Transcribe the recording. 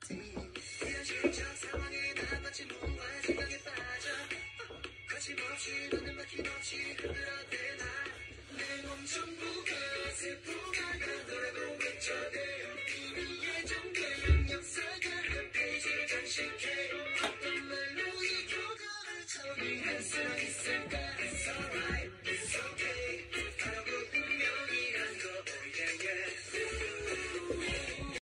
현실적 상황에 나 마치 무한 생각에 빠져 거침없이 너는 막힘없이 흔들어대 나 내 몸 전부가 슬픔 가득 노래로 외쳐대